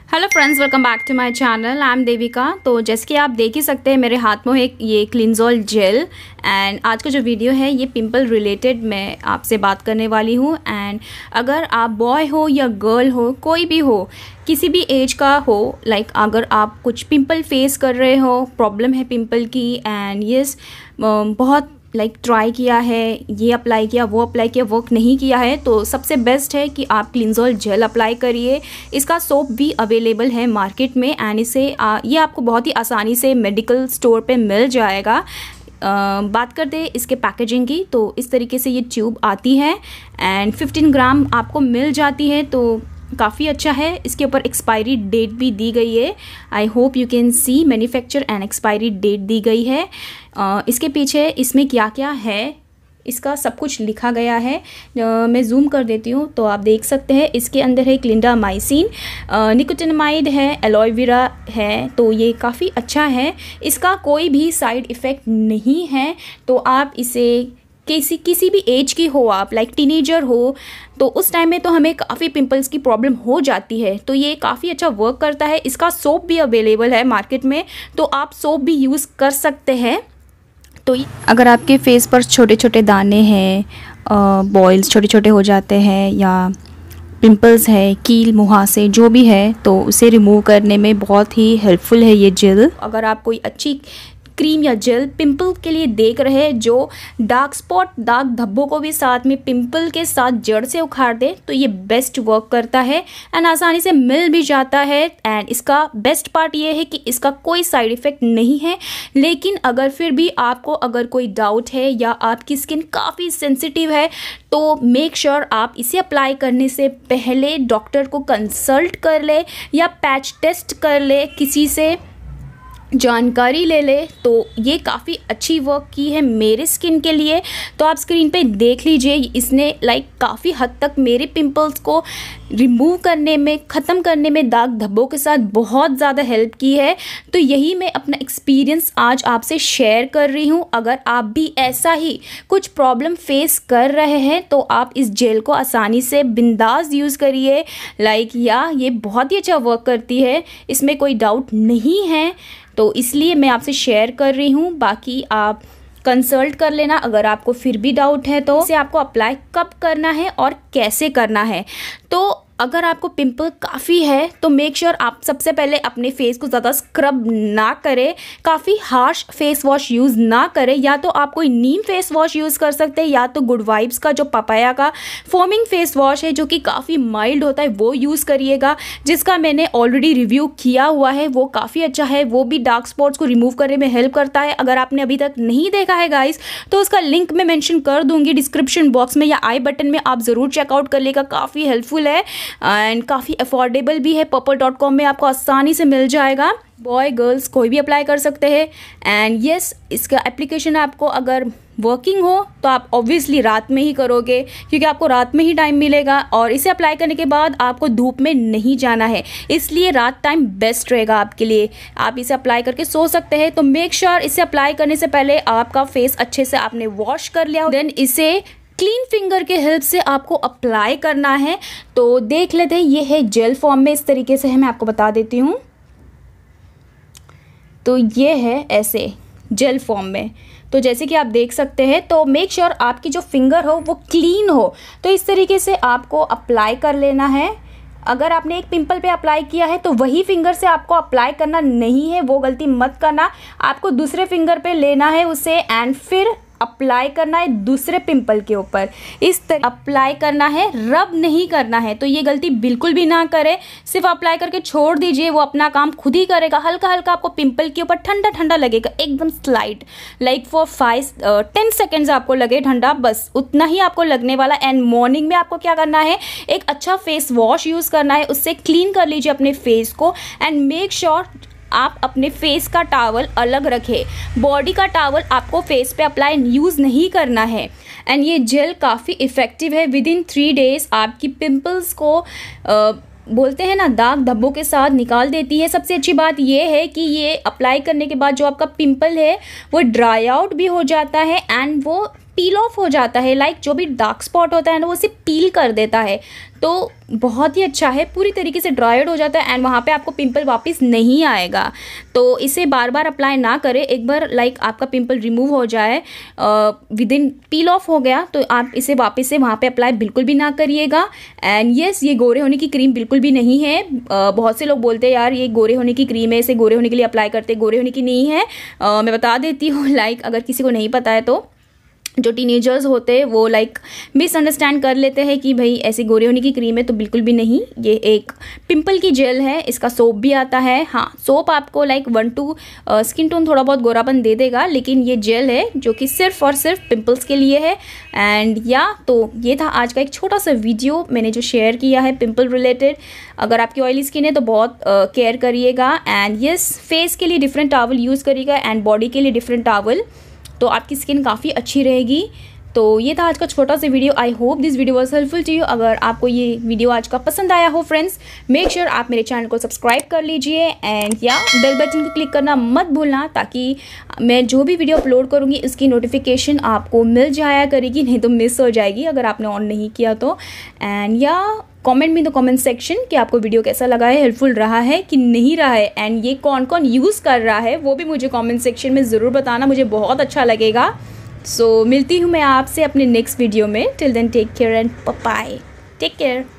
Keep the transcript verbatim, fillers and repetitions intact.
Hello friends, welcome back to my channel. I am Devika. तो जैसे कि आप देख ही सकते हैं मेरे हाथ में है ये क्लिनसॉल जेल। एंड आज का जो वीडियो है ये पिंपल रिलेटेड मैं आपसे बात करने वाली हूँ। एंड अगर आप बॉय हो या गर्ल हो, कोई भी हो, किसी भी एज का हो, लाइक like, अगर आप कुछ पिंपल फेस कर रहे हो, प्रॉब्लम है पिंपल की, एंड यस बहुत लाइक like, ट्राई किया है, ये अप्लाई किया, वो अप्लाई किया, वर्क नहीं किया है, तो सबसे बेस्ट है कि आप क्लिनसॉल जेल अप्लाई करिए। इसका सोप भी अवेलेबल है मार्केट में एंड इसे आ, ये आपको बहुत ही आसानी से मेडिकल स्टोर पे मिल जाएगा। आ, बात करते हैं इसके पैकेजिंग की, तो इस तरीके से ये ट्यूब आती है एंड फिफ्टीन ग्राम आपको मिल जाती है, तो काफ़ी अच्छा है। इसके ऊपर एक्सपायरी डेट भी दी गई है। I hope you can see manufacture and expiry date दी गई है। uh, इसके पीछे इसमें क्या क्या है इसका सब कुछ लिखा गया है। uh, मैं जूम कर देती हूँ तो आप देख सकते हैं। इसके अंदर है क्लिंडामाइसिन, निकोटिनामाइड है, एलोवेरा है, तो ये काफ़ी अच्छा है। इसका कोई भी साइड इफ़ेक्ट नहीं है, तो आप इसे किसी किसी भी एज की हो, आप लाइक टीनेजर हो, तो उस टाइम में तो हमें काफ़ी पिंपल्स की प्रॉब्लम हो जाती है, तो ये काफ़ी अच्छा वर्क करता है। इसका सोप भी अवेलेबल है मार्केट में, तो आप सोप भी यूज़ कर सकते हैं। तो अगर आपके फेस पर छोटे छोटे दाने हैं, बॉयल्स छोटे छोटे हो जाते हैं, या पिंपल्स है, कील मुहासे जो भी है, तो उसे रिमूव करने में बहुत ही हेल्पफुल है ये जेल। अगर आप कोई अच्छी क्रीम या जेल पिंपल के लिए देख रहे हैं जो डार्क स्पॉट, दाग धब्बों को भी साथ में पिंपल के साथ जड़ से उखाड़ दे, तो ये बेस्ट वर्क करता है एंड आसानी से मिल भी जाता है। एंड इसका बेस्ट पार्ट ये है कि इसका कोई साइड इफ़ेक्ट नहीं है। लेकिन अगर फिर भी आपको अगर कोई डाउट है या आपकी स्किन काफ़ी सेंसिटिव है, तो मेक श्योर sure आप इसे अप्लाई करने से पहले डॉक्टर को कंसल्ट कर ले या पैच टेस्ट कर ले, किसी से जानकारी ले ले। तो ये काफ़ी अच्छी वर्क की है मेरे स्किन के लिए। तो आप स्क्रीन पे देख लीजिए, इसने लाइक काफ़ी हद तक मेरे पिंपल्स को रिमूव करने में, ख़त्म करने में, दाग धब्बों के साथ बहुत ज़्यादा हेल्प की है। तो यही मैं अपना एक्सपीरियंस आज आपसे शेयर कर रही हूँ। अगर आप भी ऐसा ही कुछ प्रॉब्लम फेस कर रहे हैं, तो आप इस जेल को आसानी से बिंदास यूज़ करिए। लाइक या ये बहुत ही अच्छा वर्क करती है, इसमें कोई डाउट नहीं है, तो इसलिए मैं आपसे शेयर कर रही हूँ। बाकी आप कंसल्ट कर लेना अगर आपको फिर भी डाउट है तो। इसे आपको अप्लाई कब करना है और कैसे करना है। तो अगर आपको पिंपल काफ़ी है तो मेक श्योर sure आप सबसे पहले अपने फेस को ज़्यादा स्क्रब ना करें, काफ़ी हार्श फेस वॉश यूज़ ना करें। या तो आप कोई नीम फेस वॉश यूज़ कर सकते हैं, या तो गुड वाइब्स का जो पपाया का फोमिंग फेस वॉश है जो कि काफ़ी माइल्ड होता है, वो यूज़ करिएगा, जिसका मैंने ऑलरेडी रिव्यू किया हुआ है। वो काफ़ी अच्छा है, वो भी डार्क स्पॉट्स को रिमूव करने में हेल्प करता है। अगर आपने अभी तक नहीं देखा है गाइस, तो उसका लिंक मैं मेंशन कर दूंगी डिस्क्रिप्शन बॉक्स में या आई बटन में, आप ज़रूर चेकआउट कर लेगा, काफ़ी हेल्पफुल है एंड काफ़ी अफोर्डेबल भी है। पर्पल डॉट कॉम में आपको आसानी से मिल जाएगा। बॉय गर्ल्स कोई भी अप्लाई कर सकते हैं। एंड यस, इसका एप्लीकेशन आपको अगर वर्किंग हो तो आप ऑब्वियसली रात में ही करोगे, क्योंकि आपको रात में ही टाइम मिलेगा, और इसे अप्लाई करने के बाद आपको धूप में नहीं जाना है, इसलिए रात टाइम बेस्ट रहेगा आपके लिए। आप इसे अप्लाई करके सो सकते हैं। तो मेक श्योर इसे अप्लाई करने से पहले आपका फेस अच्छे से आपने वॉश कर लिया, देन इसे क्लीन फिंगर के हेल्प से आपको अप्लाई करना है। तो देख लेते हैं, ये है जेल फॉर्म में, इस तरीके से है, मैं आपको बता देती हूँ। तो ये है ऐसे जेल फॉर्म में, तो जैसे कि आप देख सकते हैं। तो मेक श्योर sure आपकी जो फिंगर हो वो क्लीन हो, तो इस तरीके से आपको अप्लाई कर लेना है। अगर आपने एक पिंपल पे अप्लाई किया है तो वही फिंगर से आपको अप्लाई करना नहीं है, वो गलती मत करना। आपको दूसरे फिंगर पे लेना है उसे एंड फिर अप्लाई करना है दूसरे पिंपल के ऊपर। इस तरह अप्लाई करना है, रब नहीं करना है। तो ये गलती बिल्कुल भी ना करें, सिर्फ अप्लाई करके छोड़ दीजिए, वो अपना काम खुद ही करेगा। हल्का हल्का आपको पिंपल के ऊपर ठंडा ठंडा लगेगा, एकदम slight, like for five ten seconds आपको लगे ठंडा, बस उतना ही आपको लगने वाला। एंड मॉर्निंग में आपको क्या करना है, एक अच्छा फेस वॉश यूज़ करना है, उससे क्लीन कर लीजिए अपने फेस को। एंड मेक श्योर आप अपने फेस का टॉवल अलग रखें, बॉडी का टॉवल आपको फेस पे अप्लाई यूज़ नहीं करना है। एंड ये जेल काफ़ी इफ़ेक्टिव है, विद इन थ्री डेज़ आपकी पिंपल्स को आ, बोलते हैं ना, दाग धब्बों के साथ निकाल देती है। सबसे अच्छी बात यह है कि ये अप्लाई करने के बाद जो आपका पिंपल है वो ड्राई आउट भी हो जाता है एंड वो पील ऑफ हो जाता है, लाइक जो भी डार्क स्पॉट होता है ना वो उसे पील कर देता है। तो बहुत ही अच्छा है, पूरी तरीके से ड्राइड हो जाता है एंड वहाँ पे आपको पिंपल वापस नहीं आएगा। तो इसे बार बार अप्लाई ना करें, एक बार लाइक आपका पिंपल रिमूव हो जाए, विद इन पील ऑफ हो गया तो आप इसे वापस से वहाँ पे अप्लाई बिल्कुल भी ना करिएगा। एंड यस, ये गोरे होने की क्रीम बिल्कुल भी नहीं है। uh, बहुत से लोग बोलते हैं यार ये गोरे होने की क्रीम है, इसे गोरे होने के लिए अप्लाई करते, गोरे होने की नहीं है। uh, मैं बता देती हूँ, लाइक अगर किसी को नहीं पता है तो जो टीनेजर्स होते हैं वो लाइक मिसअंडरस्टैंड कर लेते हैं कि भाई ऐसी गोरे होने की क्रीम है, तो बिल्कुल भी नहीं। ये एक पिंपल की जेल है, इसका सोप भी आता है। हाँ, सोप आपको like one two skin tone थोड़ा बहुत गोरापन दे देगा, लेकिन ये जेल है जो कि सिर्फ और सिर्फ पिंपल्स के लिए है। एंड या तो ये था आज का एक छोटा सा वीडियो मैंने जो शेयर किया है पिंपल रिलेटेड। अगर आपकी ऑयली स्किन है तो बहुत केयर uh, करिएगा। एंड यस, फेस के लिए डिफरेंट टॉवल यूज़ करिएगा एंड बॉडी के लिए डिफरेंट टॉवल, तो आपकी स्किन काफ़ी अच्छी रहेगी। तो ये था आज का छोटा सा video. I hope this video was helpful to you. अगर आपको ये वीडियो आज का पसंद आया हो फ्रेंड्स, मेक श्योर आप मेरे चैनल को सब्सक्राइब कर लीजिए एंड या बेल बटन को क्लिक करना मत भूलना, ताकि मैं जो भी वीडियो अपलोड करूँगी उसकी नोटिफिकेशन आपको मिल जाया करेगी, नहीं तो मिस हो जाएगी अगर आपने ऑन नहीं किया तो। एंड या कमेंट में द कमेंट सेक्शन कि आपको वीडियो कैसा लगा है, हेल्पफुल रहा है कि नहीं रहा है, एंड ये कौन कौन यूज़ कर रहा है वो भी मुझे कमेंट सेक्शन में ज़रूर बताना, मुझे बहुत अच्छा लगेगा। सो so, मिलती हूँ मैं आपसे अपने नेक्स्ट वीडियो में। Till then take care and bye bye, take care.